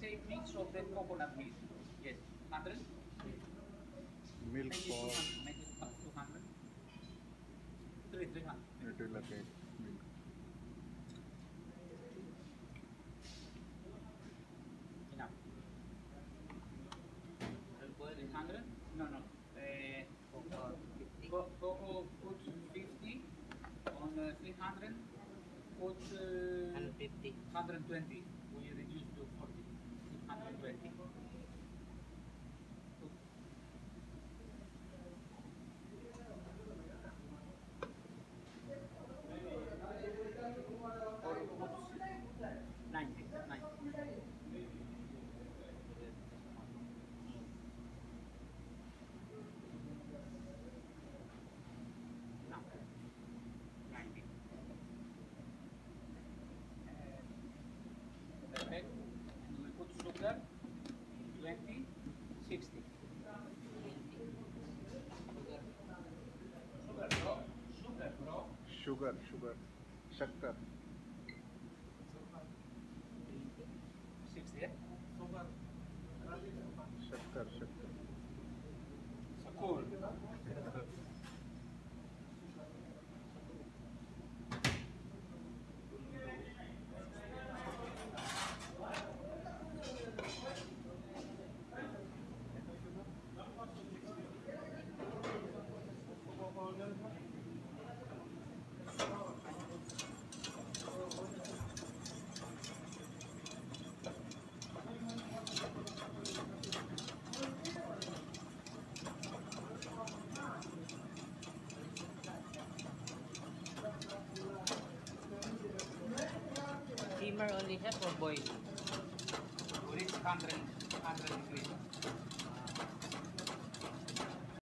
same mix of the coconut milk. Yes, 100. Milk Make it for 200. Make it 200. 300. Nutella cake. Milk. Enough. 300? No, no. Coco put 50 on 300. Put 150. 120. We reduce to 40. 120. Put or put 90. 90. Now 90. Perfect. And we put sugar 20, 60. 20. Sugar, bro. Sugar, bro. Sugar. Shakkar. 20. 60, yeah? Shakkar. So cool. Simmer only chef or boil? We reach 100